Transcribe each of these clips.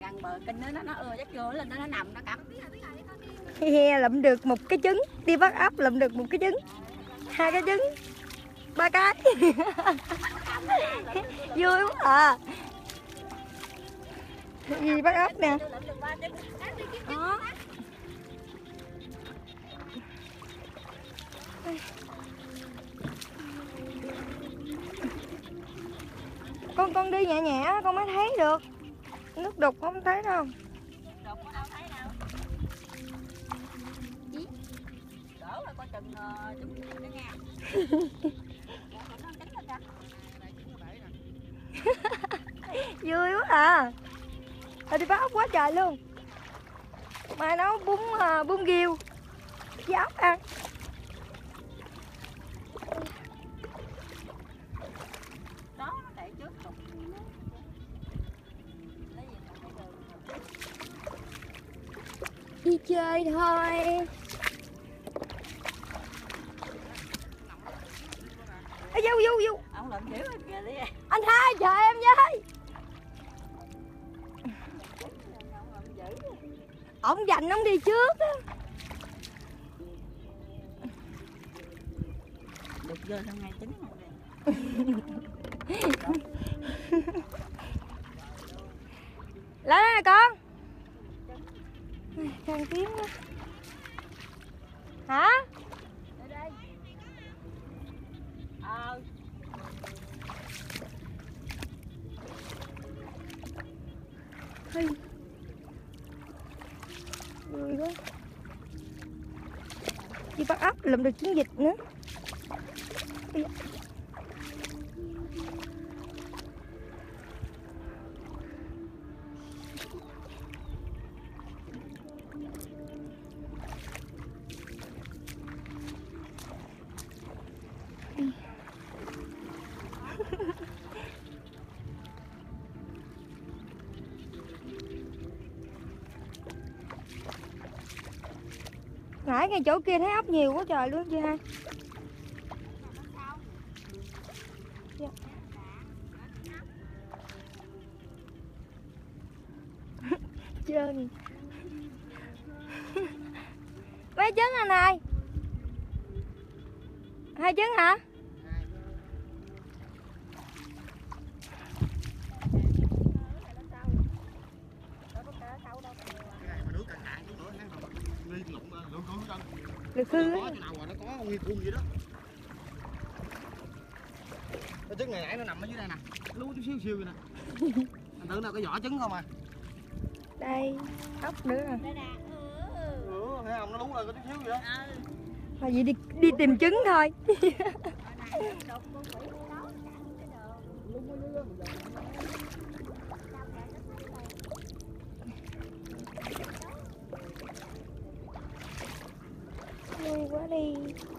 gần bờ kinh nó dắt vô lên nó nằm nó cắn. Lụm được một cái trứng, đi bắt ốc lụm được một cái trứng, 2 cái trứng, 3 cái. Vui quá à. Gì bắt ốc nè. Con đi nhẹ nhẹ con mới thấy được. Nước đục không thấy đâu. Đục có đâu thấy đâu. Đỡ rồi coi chừng trứng nó nha. Vui quá à. Thôi đi bắt ốc quá trời luôn. Mai nấu bún riêu với ốc ăn. Đó nó để trước đục. Đi chơi thôi. Vô. Ông làm dữ anh kìa đi. Anh hai chờ em với. Ông dành ông đi trước á. Được vô trong ngay trứng này. Lấy nè con. Càng tiếng quá. Hả? Đây. Hey. Vui quá. Đi bắt ốc làm được trứng vịt nữa. Nãy ngay chỗ kia thấy ốc nhiều quá trời luôn chưa hai? Dạ. Trơn. Mấy trứng anh ơi? 2 trứng hả? Được khư có nào mà nó có nguyên khuôn vậy đó. Cái trứng này nãy nó nằm ở dưới đây nè, lú chút xíu vậy nè. Anh tưởng đâu cái vỏ trứng không à. Đây, ốc nữa rồi. Đây nè. Thấy không, nó lú lên có chút xíu vậy đó. Mà vậy đi tìm trứng thôi. Vui quá đi.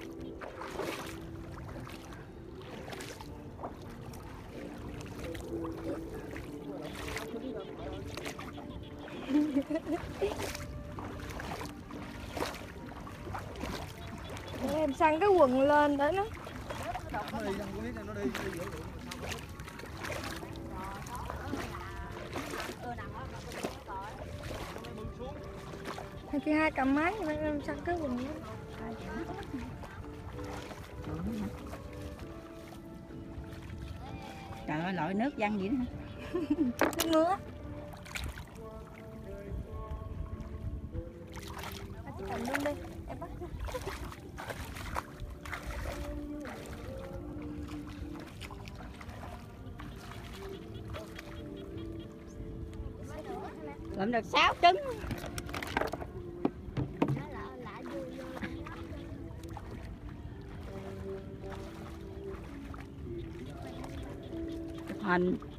Để em săn cái quần lên để nó. Nó đi, nó đi. Chị hai cầm máy em săn cái quần lên. Trời ơi, loại nước văng vậy đó. Nước ngứa. Chị cầm luôn đi, em bắt. Lượm được 6 trứng. Chụp hình.